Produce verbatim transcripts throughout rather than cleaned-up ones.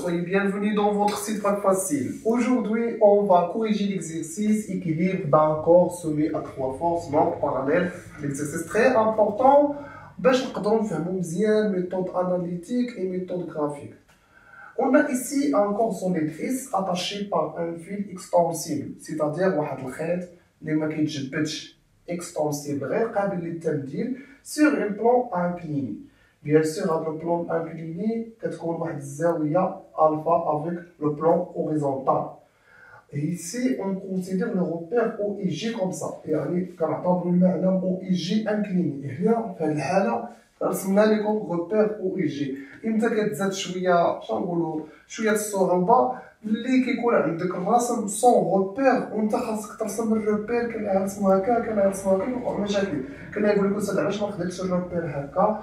soyez bienvenus dans votre site Bac Facile. Aujourd'hui, on va corriger l'exercice équilibre d'un corps soumis à trois forces non parallèles. L'exercice très important باش نقدروا نفهموا مزيان méthode analytique et méthode graphique. On a ici un corps solide X attaché par un fil extensible, c'est-à-dire واحد الخيط اللي ما كيتجبدش extensible غير قابل للتبديل sur un plan incliné. Bien sûr, avec le plan incliné, كتكون واحد الزاوية alpha avec le plan horizontal. Et ici, on considère le repère O I G comme ça. يعني كنعتبروا المعلم O I G incliné. هنا في هذه الحالة رسمنا لكم repère O I G. إمتى كتزاد شوية شنو نقولوا شوية الصعوبة ملي كيكون عندك الرسم سون روبير وانت خاصك ترسم الروبير كنرسمو هكا كنرسمو هكا كيوقعو مشاكل. كنقول لك استاذ علاش ما خديتش الروبير هكا.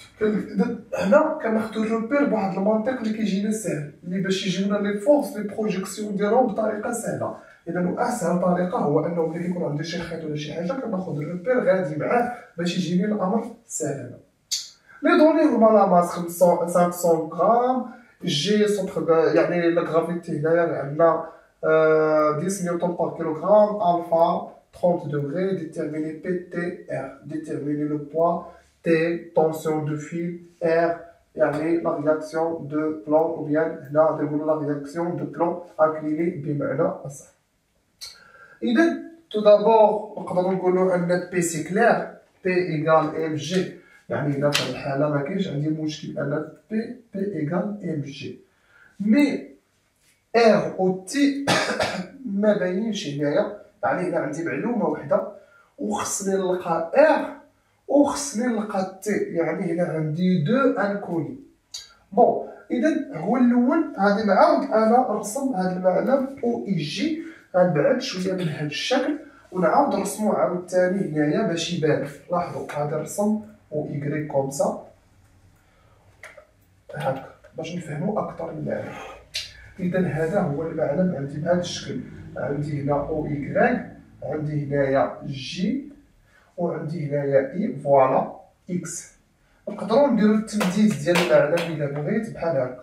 هنا كناخدو الروبير بواحد المنطق اللي كيجينا ساهل اللي باش يجيونا لي فورس لي بروجيكسيون ديالهم بطريقه سهله. اذا اسهل طريقه هو انه ملي كيكون عندي شي خيط ولا شي حاجه كناخد الروبير غادي معاه باش يجيني الامر سهل. لي دوني هما لا ماس خمسمية غرام جي سونتر يعني لا غرافيتي هنايا عندنا dix نيوتن بار كيلوغرام الفا trente degrés déterminer P T R déterminer le poids T tension de fil R يعني la réaction de plan ou bien هنا نقولوا la réaction de plan incliné بمعنى أصح. إذا tout d'abord نقدروا نقولوا أن P c'est clair P égale M G يعني هنا في الحالة ما كاينش عندي مشكل أن P P égale M G مي R و T ما باينش هنايا. يعني هنا عندي معلومة وحدة وخصني نلقى R وخصني نلقى تي يعني هنا عندي دو انكوني. بون اذا هو الاول غادي نعاود انا نرسم هذا المعلم او اي جي غنبعد شويه من هذا الشكل ونعاود نرسمو عاوتاني هنايا باش يبان. لاحظوا غادي نرسم او ايكغيك كومسا هكا باش نفهمو اكثر المعنى. اذا هذا هو المعلم عندي بهذا الشكل. عندي هنا او ايكغيك عندي هنايا جي وعندي هنايا اي فوالا اكس. نقدروا نديرو التمديد ديال المعلم الا بغيت بحال هكا.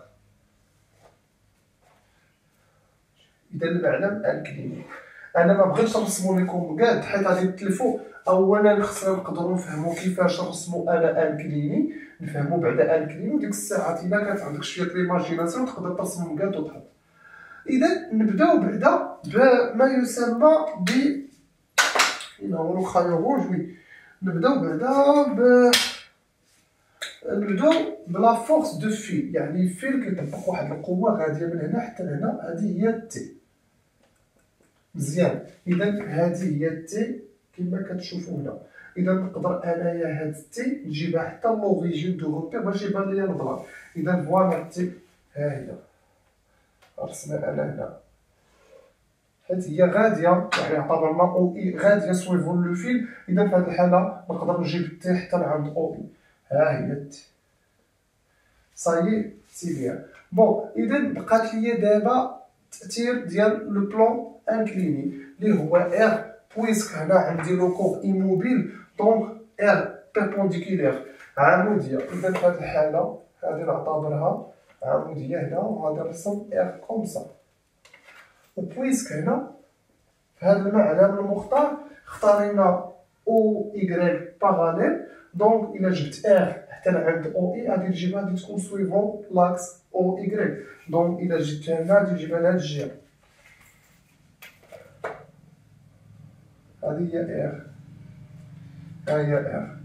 اذا المعلم انكليني انا ما بغيتش نرسمو لكم كاع حيت غادي تلفو. اولا خصنا نقدروا نفهموا كيفاش نرسمو انا انكليني نفهموا بعدا انكليني وديك الساعات الا كانت عندك شويه ليماجيناسيون تقدر ترسم كاع وتحط. اذا نبداو بعدا بما يسمى ب نورو خايو روج وي. نبداو بعدا ب نبداو بلا فورس دو فيل يعني الفيل كيطبق واحد القوة غادية من هنا حتى لهنا. هادي هي تي مزيان. إذا هادي هي تي كما كتشوفو هنا. إذا نقدر أنايا هاد تي نجيبها حتى لوريجين دو روبير باش يبان ليا البلان. إذا فوالا تي ها هي رسمها أنا هنا حيت هي غاديه يعني اعتبرنا او اي غاديه سويفون لو فيل. اذا في هذه الحاله نقدر نجيب تي حتى لعند او اي. ها هي تي صايي سي بيان. بون اذا بقات لي دابا التاثير ديال لو بلون انكليني اللي هو ار بويسك هنا عندي لو كور ايموبيل دونك ار بيربونديكولير عموديه. اذا في هذه الحاله غادي نعتبرها عموديه هنا وغادي نرسم ار كومسا. وبويسك هنا في هذا المعلم المختار اختارينا او ايكغيك باراليل دونك الا جبت ار حتى لعند او اي غادي نجيبها غادي تكون سويفون لاكس او ايكغيك. دونك الا جبتها هنا غادي نجيبها لهاد الجهه. هذه هي ار ها هي ار.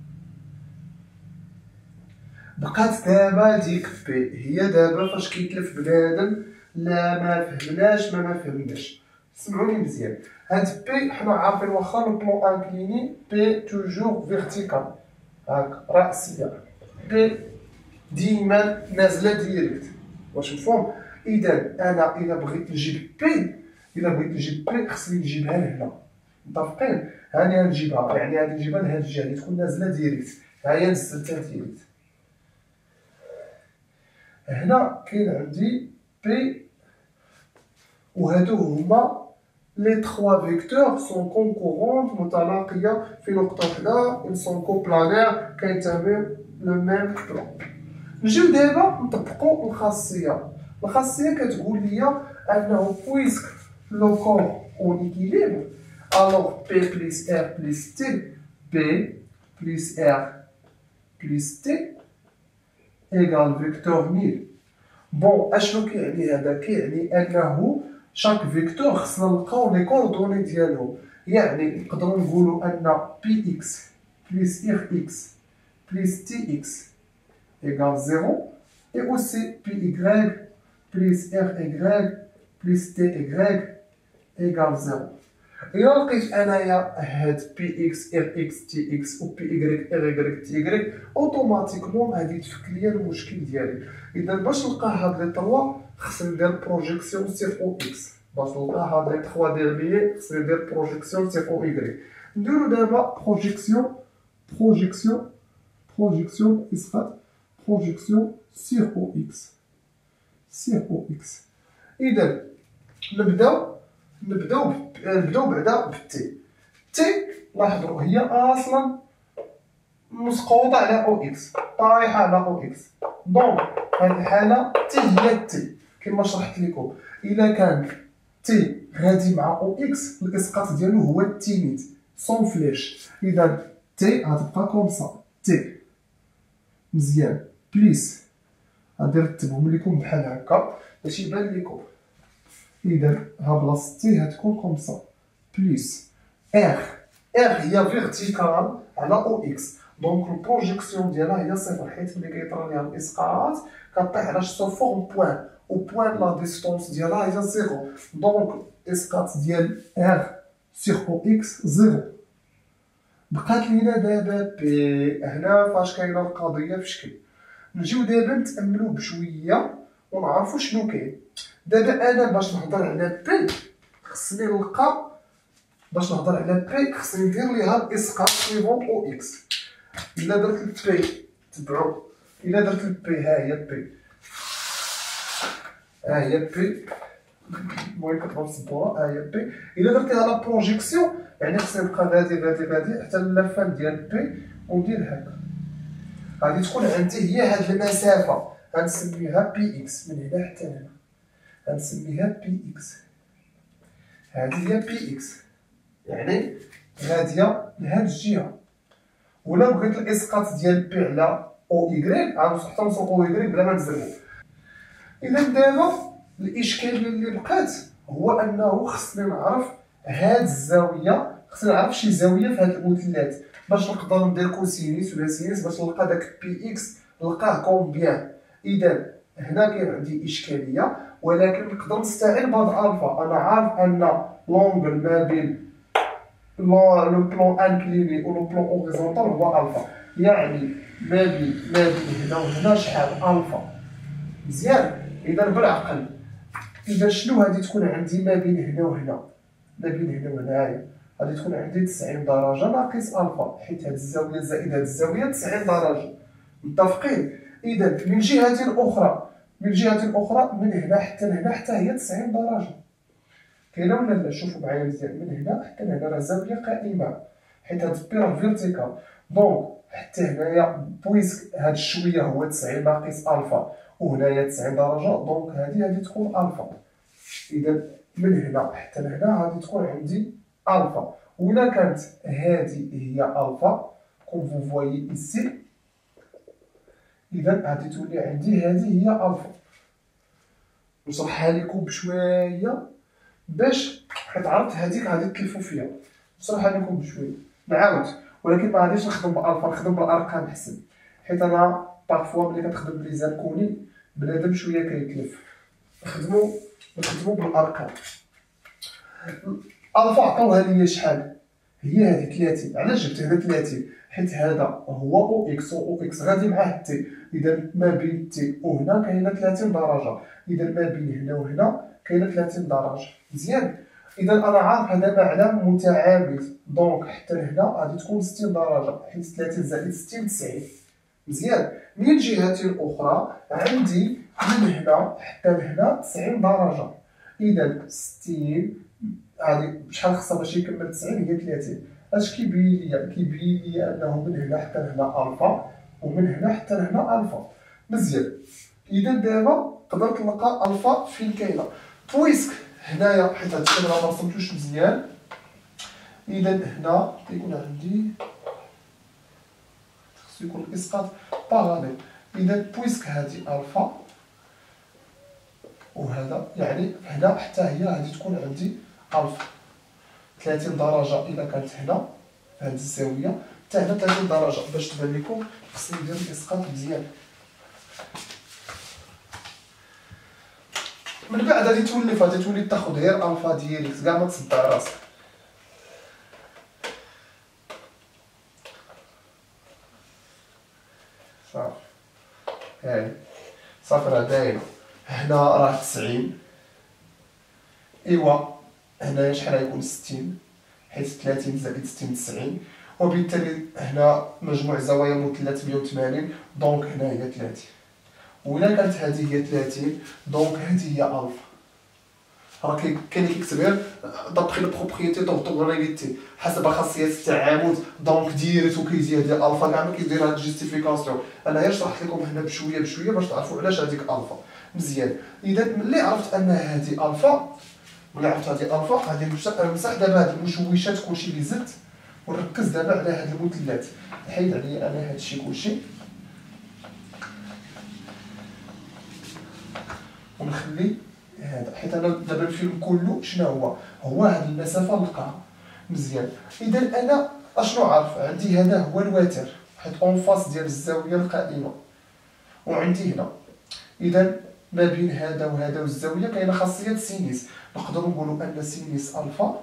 بقات دابا ديك بي. هي دابا فاش كيتلف بنادم لا ما فهمناش ما ما فهمناش. سمعوني مزيان. هاد بي حنا عارفين واخا لو بلون انكليني بي توجور فيرتيكال هاكا راسيه. بي ديما نازله ديريكت واش مفهوم. اذا انا الا بغيت نجيب بي الا بغيت نجيب بي خصني نجيبها لهنا. متفقين. هاني غنجيبها يعني غادي نجيبها لهاد الجهه اللي تكون نازله ديريكت. ها هي نزلتها ديريكت. هنا كاين عندي بي وهادو هما لي تخوا فيكتور سون كونكورونت متلاقيه في نقطه وحده. ils sont coplanaires كينتميو لو ميم بلان. نجيو دابا نطبقو الخاصيه الخاصيه كتقول لي انه بويسك لو كور اون ايكيليبر الوغ بي بلس ار بلس تي بي بلس ار بلس تي ايكال فيكتور ميل. بون اشنو كيعني هذا؟ كيعني انه شاك فيكتور خصنا نلقاو لي كوردوني ديالو، يعني نقدروا نقولوا ان بي اكس بلس ار اكس بلس تي اكس ايكال زيرو، et aussi πy plus ry plus ty égale zéro. إلا لقيت أنايا هاد px rx tx و py ry ty أوتوماتيكمون غادي تفك ليا المشكل ديالي. إذا باش نلقى هاد لي تروا خصني ندير بروجيكسيون سير او اكس، باش نلقى هاد لي تخوا ديرنيي خصني ندير بروجيكسيون سير او y. نديرو دابا بروجيكسيون بروجيكسيون بروجيكسيون إسقاط projection sur O X. Sur O X. إذا نبداو نبداو نبداو بعدا بالتي. تي لاحظوا هي أصلا مسقوطة على أو إكس، طايحة على أو إكس. دونك هاد الحالة تي هي تي كيما شرحت لكم. إلا كان تي غادي مع أو إكس الإسقاط ديالو هو تيميت سون فليش. إذا تي غتبقى كوم سا تي. مزيان بليس غادي نرتبهم لكم بحال هكا باش يبان لكم. اذا ها بلاصه تي غتكون كوم سا بليس ار. ار هي فيرتيكال على او اكس، دونك البروجيكسيون ديالها هي صفر، حيت ملي كيطرا ليها الاسقاط كطيح على سو فورم بوان، و بوان لا ديستونس ديالها هي زيرو، دونك الاسقاط ديال ار سيغ او اكس زيرو. بقات لينا دابا بي. هنا فاش كاينه القضيه في شكل. نجيو دابا نتاملو بشويه ونعرفو شنو كاين. دابا انا باش نهضر على بي خصني نلقى، باش نهضر على بي خصني ندير ليها الاسقاط سيفون او اكس. الا درت البي تبعو، الا درت البي ها هي بي، ها هي بي، المهم كتبقى في السبوره ها هي بي. الا درتيها لا بروجيكسيون يعني خصني نبقى غادي غادي غادي حتى اللفان ديال بي وندير هكا. غادي تكون عندي هي هاد المسافه غنسميها بي اكس من هنا حتى هنا، غنسميها بي اكس. هادي هي بي اكس يعني غاديه لهاد الجهه. ولا بغيت الاسقاط ديال بي على او ايكغيك غنوصل حتى نوصل او ايكغيك بلا ما نزربو. اذا دابا الاشكاليه اللي بقات هو انه خصني نعرف هاد الزاويه، خصني نعرف شي زاويه في هاد المثلث باش نقدر ندير كوسينيس ولا سينيس باش نلقى داك بي اكس نلقاه كومبيان. اذا هنا كاين عندي اشكاليه، ولكن نقدر نستعين بهاد الفا. انا عارف ان لونغل ما بين لو بلون انكليني و لو بلون اوريزونتال هو الفا، يعني ما بين ما بين هنا وهنا شحال الفا. مزيان. اذا بالعقل اذا شنو غادي تكون عندي ما بين هنا وهنا، ما بين هنا وهنايا غادي تكون عندي تسعين درجه ناقص الفا، حيت هاد الزاويه زائد هاد الزاويه تسعين درجه. متفقين؟ اذا من جهه اخرى من جهه اخرى من هنا حتى لهنا حتى هي تسعين درجه. كاينه ولا لا؟ شوفوا معايا مزيان، من هنا حتى لهنا راه زاويه قائمه حيت هاد البير فيرتيكال. دونك حتى هنايا بويسك هاد الشويه هو تسعين ناقص الفا وهنايا تسعين درجه، دونك هادي غادي تكون الفا. اذا من هنا حتى لهنا غادي تكون عندي الفا. ولا كانت هادي هي الفا كوم فو فوايي ايسي، اذا غادي تولي عندي هادي هي الفا. نشرحها لكم بشويه باش حيت عرفت هذيك غادي تلفوا فيها. نشرحها لكم بشويه نعاود، ولكن ما غاديش نخدم بالفا، نخدم بالارقام حسن، حيت انا بارفوا ملي كتخدم بليزان كوني بنادم شويه كيتلف. نخدمو نخدمو بالارقام. الفا عطاوها ليا شحال؟ هي هذه ثلاثين. علاش جبت هنا ثلاثين؟ حيت هذا هو او اكس، او اكس غادي معاه تي. اذا ما بين تي وهنا كاينه ثلاثين درجه، اذا ما بين هنا وهنا كاينه ثلاثين درجه. مزيان. اذا انا عارف هذا معلم متعامد، دونك حتى لهنا غادي تكون ستين درجه، حيت ثلاثين زائد ستين تسعين. مزيان. من الجهه الاخرى عندي من هنا حتى لهنا تسعين درجه، اذا ستين هادي شحال خصها باش يكمل تسعين؟ هي ثلاثين. اش كيبين ليا؟ كيبين ليا انه من هنا حتى لهنا الفا ومن هنا حتى لهنا الفا. مزيان. اذا دابا نقدر نلقى الفا فين كاينه. بويسك هنايا حيت هاد الشيء راه مرسمتوش مزيان، اذا هنا كيكون عندي خصو يكون الاسقاط باراليل. اذا بويسك هادي الفا وهذا يعني هنا حتى هي غادي تكون عندي الفا ثلاثين درجه. الا كانت هنا في هاد الزاويه حتى هنا ثلاثين درجه. باش تبان لكم خصني ندير الاسقاط مزيان. من بعد غادي تولف، غادي تولي تاخد غير الفا ديالك كاع ما تصدع راسك. صافي هاي صافي راه دايره. هنا راه تسعين، ايوا هنايا شحال غيكون ستين، حيت ثلاثين زائد ستين تسعين، وبالتالي هنا مجموع زوايا مثلث مية وثمانين، دونك هنا هي ثلاثين. وإلا كانت هذه هي ثلاثين دونك هذه هي الفا. راه كاين اللي كيكتب غير دابخي لو بروبريتي دورتوغوناليتي حسب خاصيات التعامد، دونك ديريت وكيزيد ديال الفا كاع ما كيدير هاد الجيستيفيكاسيون. انا غير شرحت لكم هنا بشويه بشويه باش تعرفوا علاش هذيك الفا مزيان. اذا ملي عرفت ان هذه الفا، ملي عرفت هذه الفا غادي نمسح دابا هاد المشوشات كلشي اللي زدت ونركز دابا على هاد المثلث. حيد عليا انا هادشي كلشي ونخلي هذا، حيت انا دابا الفيلم كله شنو هو؟ هو هاد المسافه نلقاها مزيان. اذا انا اشنو عارف؟ عندي هذا هو الوتر حيت اون فاس ديال الزاويه القائمه، وعندي هنا اذا ما بين هذا وهذا والزاويه كاينه خاصيه سينيس. نقدروا نقولوا ان سينيس الفا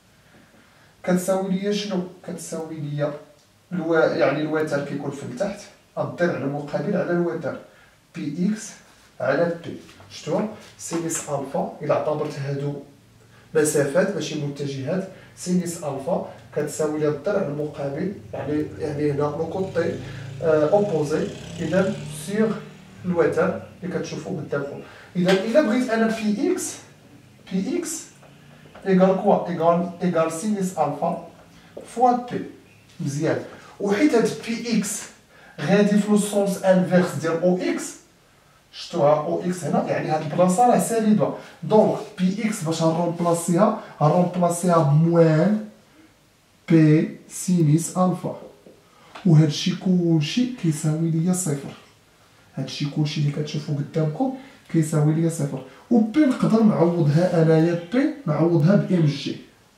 كتساوي ليا شنو؟ كتساوي ليا الو... يعني الوتر كيكون في التحت، الضلع المقابل على الوتر بي اكس على بي. شتو سينيس الفا الا اعتبرت هادو مسافات ماشي متجهات، سينيس الفا كتساوي لي الضلع المقابل يعني يعني هنا لو كوتي اوبوزي اذا سيغ الوتر اللي كتشوفوا قدامكم. اذا الا بغيت انا بي اكس بي اكس ايكال كوا؟ ايكال ايكال سينيس الفا فوا بي. مزيان. وحيت هاد بي اكس غادي في لو سونس انفيرس ديال او اكس، شفتوها او اكس هنا يعني هاد البلاصه راه سالبه، دونك بي اكس باش نرومبلاسيها نرومبلاسيها بموان بي سينيس الفا، وهادشي كلشي كيساوي ليا صفر. هادشي كلشي اللي كتشوفوا قدامكم كيساوي ليا صفر. و بي نقدر نعوضها انايا بي نعوضها ب ام جي،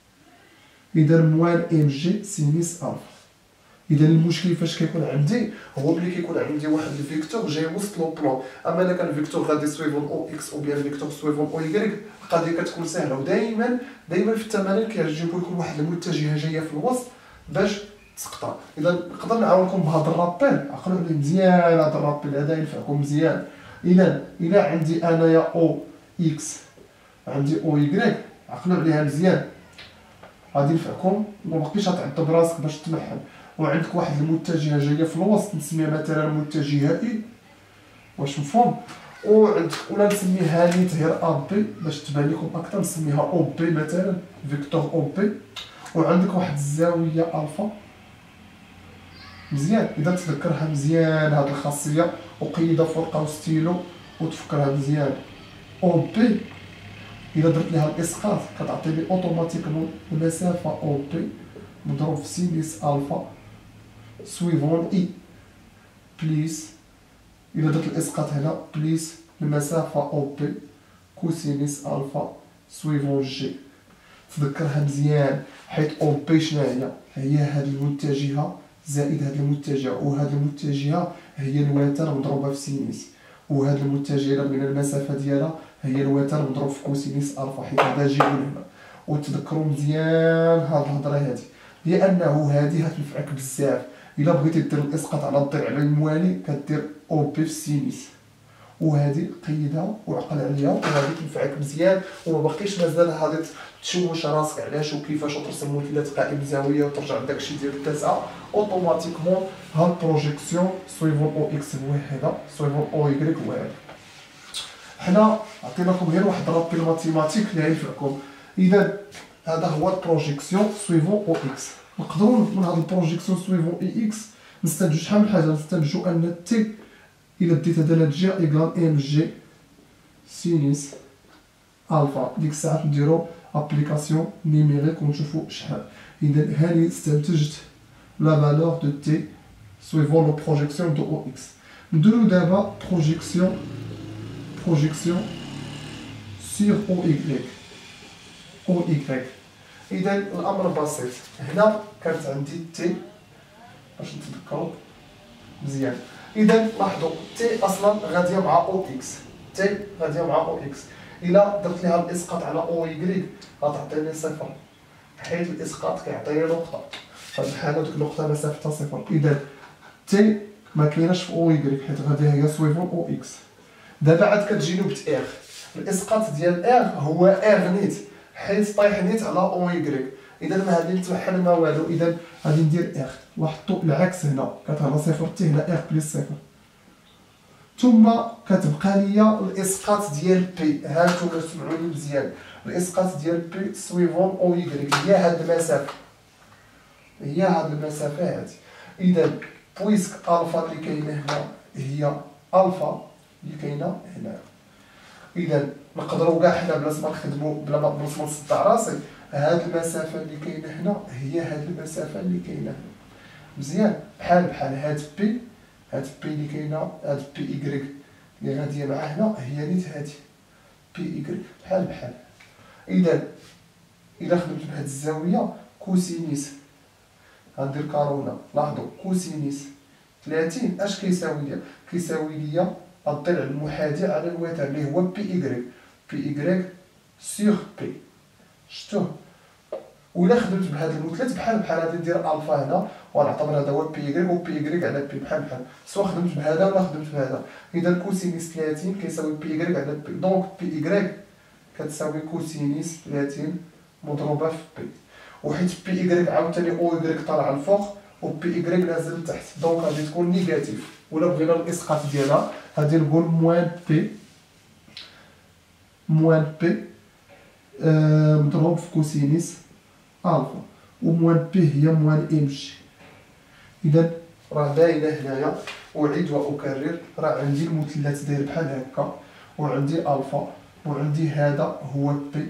اذا موان ام جي سينيس الفا. اذا المشكل فاش كيكون عندي هو ملي كيكون عندي واحد الفيكتور جاي وسط لو بلون، اما الا كان الفيكتور غادي سويفون او اكس او بيان الفيكتور سويفون او واي القضيه كتكون سهله. ودائما دائما في التمارين كيعجبوا لكم واحد المتجهه جايه في الوسط باش تسقطها. اذا نقدر نعاونكم بهذا الرابيل، عقلوا عليه مزيان هذا الرابيل هذا ينفعكم مزيان. اذا الا عندي انايا او اكس عندي او واي عقلوا عليها مزيان غادي ينفعكم وما بقيتش غتعذب براسك باش تمحل. وعندك واحد المتجهه جايه في الوسط نسميها مثلا متجهه اي، واش مفهوم؟ وعندك ولا نسميها نيت غير ا بي باش تبان لكم اكثر، نسميها او بي مثلا فيكتور او بي. وعندك واحد الزاويه الفا مزيان. اذا تذكرها مزيان هاد الخاصيه وقيدها فرقه وستيلو وتفكرها مزيان. او بي اذا درت ليها الاسقاط كتعطيني اوتوماتيكمون المسافه او بي مضروب في سينيس الفا سويفون اي بليس، اذا درت الاسقاط هنا بليس المسافه او بي كوسينيس الفا سويفون جي. تذكرها مزيان حيت او بي شنو هي؟ هي هاد المتجهه زائد هاد المتجهه، وهاد المتجهه هي الوتر مضروبه في سينيس، وهاد المتجهه من المسافه ديالها هي الوتر مضروب في كوسينيس الفا، حيت هذا جيبو هنا. وتذكروا مزيان هاد الهضره هادي لانه هادي غتنفعك بزاف. الا بغيتي دير الاسقاط على الضلع على الموالي كدير او بي في سينيس، وهادي قيدها وعقل عليها وغادي تنفعك مزيان. وما باقيش مازال غادي تشوش راسك علاش وكيفاش وترسم مثلث قائم زاويه وترجع لداكشي ديال التاسعه. اوتوماتيكمون هاد البروجيكسيون سويفون او اكس هو هذا، سويفون او واي هو هذا. حنا عطيناكم غير واحد رابيل ماتيماتيك اللي غينفعكم. اذا هذا هو البروجيكسيون سويفون او اكس. نقدروا من هاد البروجيكسيون سويفون اي اكس نستنتجوا شحال من حاجه. نستنتجوا ان تي الا ديت هذا لهاد الجهه ايكال ام جي سينيس الفا. ديك الساعه نديرو ابليكاسيون نيميريك ونشوفو شحال. اذا هاني استنتجت لا فالور دو تي suivant la projection de O X. نديرو دابا projection projection sur O Y. O Y. اذا الامر بسيط. هنا كانت عندي تي باش نتذكرو مزيان. اذا لاحظوا تي اصلا غاديه مع او اكس، تي غاديه مع او اكس. الا درت ليها الاسقاط على او واي غتعطيني صفر، حيت الاسقاط كيعطيني نقطه. فهاد الحاله ديك النقطه مسافتها صفر. اذا تي ما كايناش في او واي حيت غادي هي سويفون او اكس. دابا عاد كتجيني بت ار. الاسقاط ديال ار هو ار نيت، حيت طايح نيت على او واي. اذا ما غادي نتوحل ما والو. اذا غادي ندير ار. لاحظتوا العكس هنا كتهضر صفر تي هنا ار بلس صفر. ثم كتبقى ليا الاسقاط ديال بي. ها نتوما سمعوني مزيان. الاسقاط ديال بي سويفون او واي هي هاد المسافه، هي هاد المسافه هادي. اذا بويسك الفا اللي كاينه هنا هي الفا اللي كاينه هنا. اذا نقدروا كاع حنا بلا ما نخدموا بلا ما نصدع راسي، هاد المسافه اللي كاينه هنا هي هاد المسافه اللي كاينه هنا. مزيان. بحال بحال هاد بي، هاد بي اللي كاينه، هاد بي ايكغيك اللي غاديه مع هنا هي نيت هادي بي ايكغيك بحال بحال. اذا الا خدمت بهاد الزاويه كوسينيس غندير كارونا. لاحظوا كوسينيس ثلاثين اش كيساوي ليا؟ كيساوي ليا الضلع المحاذي على الوتر اللي هو بي ايكغيك، بي ايكغيك سور بي. شفتوه؟ ولا خدمت بهذا المثلث بحال بحال غادي ندير الفا هنا ونعتبر هذا هو بي ايكغيك و بي ايكغيك على بي بحال بحال، سواء خدمت بهذا ولا خدمت بهذا. اذا كوسينيس ثلاثين كيساوي بي ايكغيك على بي. دونك بي ايكغيك كتساوي كوسينيس ثلاثين مضروبه في بي. وحيت بي ايكغيك عاوتاني او ايكغيك طالعه الفوق و بي ايكغيك نازل لتحت، دونك غادي تكون نيجاتيف. ولا بغينا الاسقاط ديالها غادي نقول موان بي موان بي آه مضروب في كوسينيس الفا، وموان بي هي موان ام جي. اذا راه باينه هنايا. اعيد واكرر، راه عندي المثلث داير بحال هكا، وعندي الفا، وعندي هذا هو بي،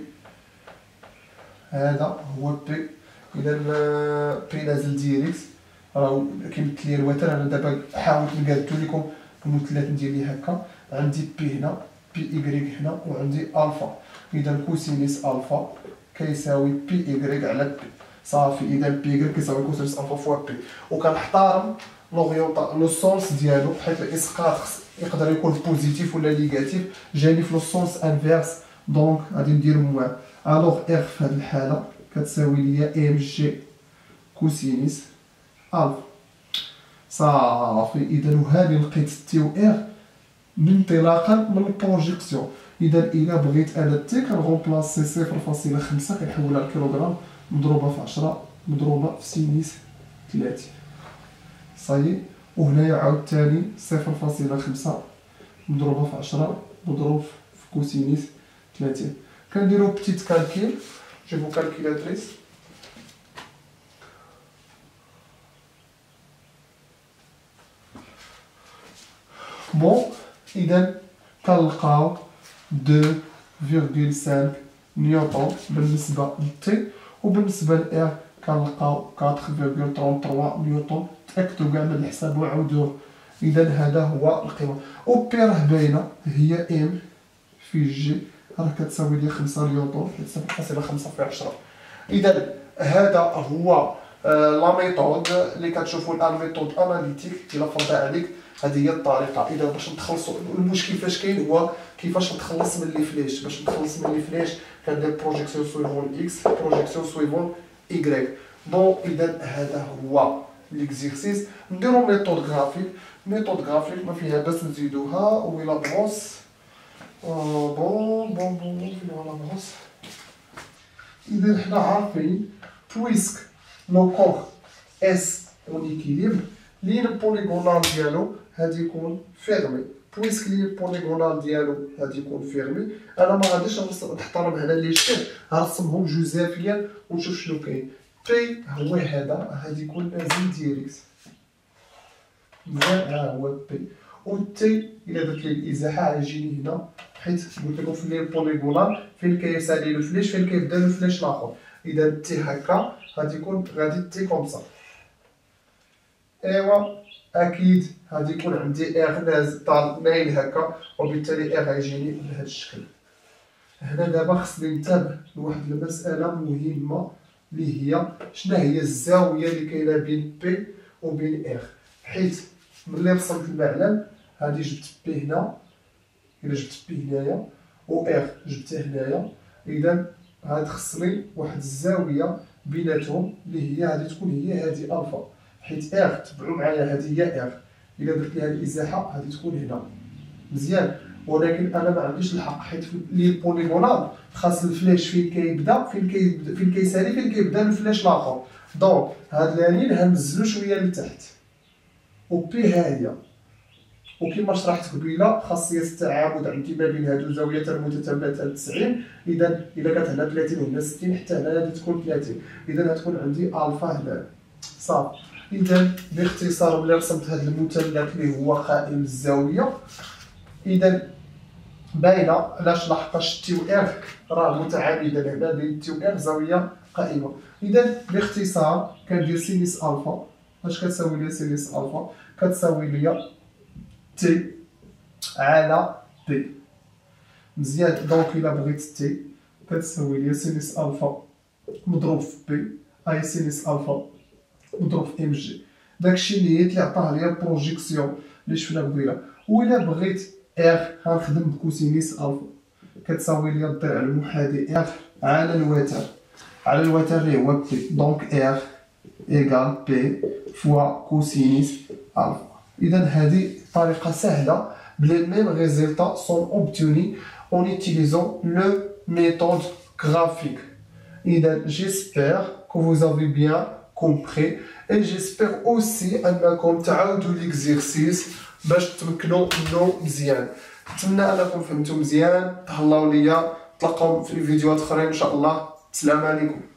هذا هو بي. اذا بي نازل ديريكت راه كيمثل لي الوتر. انا دابا حاولت نقادو لكم المثلث ديالي هكا. عندي بي هنا، بي ايكغيك هنا، وعندي الفا. اذا كوسينيس الفا كيساوي بي ايكغيك على بي. صافي. اذا بي ايكغيك كيساوي كوسينيس الفا فوا بي. وكنحترم لوريونطا لو سونس ديالو، حيت الاسقاط يقدر يكون بوزيتيف ولا نيجاتيف. جاني في لو سونس انفيرس، دونك غادي ندير موان. الوغ ار في هاد الحاله كتساوي ليا ام جي كوسينيس الفا. صافي. اذا وهذه لقيت تي و ار انطلاقا من البروجيكسيون. اذا الا بغيت انا تي كنغومبلاسي صفر فاصلة خمسة كنحولها لكيلوغرام مضروبه في عشرة مضروبه في سينيس ثلاثين. صايي. وهنايا عاوتاني صفر فاصلة خمسة مضروبه في عشرة مضروب في كوسينيس ثلاثين. كنديرو بتيت كالكيل. جيبو كالكيلاتريس. بون. اذا كنلقاو اثنين فاصلة خمسة نيوتن بالنسبه للتي، وبالنسبه لار كنلقاو أربعة فاصلة ثلاثة وثلاثين نيوتن. تاكدوا كاع من الحساب وعاودوه. اذا هذا هو القيمه. و بي راه باينه هي ام في جي، راه كتساوي لي خمسة نيوتن، صفر فاصلة خمسة في عشرة. اذا هذا هو لا ميثود اللي كتشوفوا الان، ميثود اناليتيك. الا فرضها عليك هذه هي الطريقه. اذا باش نتخلصوا المشكل فاش كاين هو كيفاش نتخلص من لي فليش. باش نتخلص من لي فليش كندير بروجيكسيون سويفون اكس، بروجيكسيون سويفون ايكغيك. دونك اذا هذا هو ليكزيرسيس. نديرو ميثود غرافيك. ميثود غرافيك ما فيها باس نزيدوها. ويلا بروس بون بون بون بون لا بروس. اذا حنا عارفين بويسك لو كور اس اون ايكيليبر، لين بوليغونال ديالو غادي يكون فيرمي. بويسك لين بوليغونال ديالو غادي يكون فيرمي، انا ما غاديش نحترم هنا لي شكل، غنرسمهم جوزافيا ونشوف شنو كاين. بي هو هذا غادي يكون نازل ديريكت. مزيان. ها هو بي. و تي الا درت ليه الازاحه غيجيني هنا، حيت قلت لكم في لي بوليغونال فين كيسالي لو فليش فين كيبدا لو فليش الاخر. اذا تي هكا غادي يكون غادي تي كوم سا. ايوا اكيد غادي يكون عندي ار نازل طال مايل هكا، وبالتالي ار غيجيني بهذا الشكل. هنا دابا خصني ننتبه لواحد المساله مهمه اللي هي شنو هي الزاويه اللي كاينه بين بي وبين ار، حيت ملي رسمت المعلم هادي جبت بي هنا، الا جبت بي هنايا و ار جبتها هنايا، اذا غادي خصني واحد الزاويه بيناتهم اللي هي غادي تكون هي هادي الفا، حيت ار تبعوا معايا هادي هي ار، الا درت ليها الازاحه غادي تكون هنا مزيان. ولكن انا ما عنديش الحق، حيت في لي بوليغونال خاص الفلاش فين كيبدا فين كيبدا فين كيسالي فين كيبدا الفلاش الاخر. دونك هاد لانين غنزلو شويه لتحت، و بي هاديه، وكما شرحت قبيله خاصيه التعامد عندي ما بين هادو زاويه المتتابعه تسعين، اذا الا كانت هنا ثلاثين وهنا ستين حتى هنا غادي تكون ثلاثين، اذا غتكون عندي الفا هنا صافي. اذا باختصار ملي رسمت هذا المثلث اللي هو قائم الزاويه، اذا باينه علاش لحقاش تي و ار راه متعامده هنا بين تي و ار زاويه قائمه. اذا باختصار كندير سينيس الفا، اش كتساوي لي سينيس الفا؟ كتساوي لي تي على بي مزيان. دونك الا بغيت تي كتساوي لي سينيس الفا مضروب في بي اي سينيس الفا مضروب في ام جي، داكشي اللي هي اللي عطاه لي البروجيكسيون اللي شفنا قبيله. وإلا بغيت ار غنخدم بكوسينيس الفا كتساوي لي الضلع المحاذي ار على الوتر على الوتر اللي هو بي، دونك ار ايكال بي فوا كوسينيس الفا. اذا هذه طريقه سهله بلي ميم ريزولتا سون اوبتوني اون utilisant le méthode graphique. اذا j'espère que vous avez bien compris et j'espère aussi انكم تعاودوا ليكزيرسيس باش تمكنوا منه مزيان. نتمنى انكم فهمتوا مزيان. تهلاو ليا، تلقاو في الفيديوهات اخرين ان شاء الله. السلام عليكم.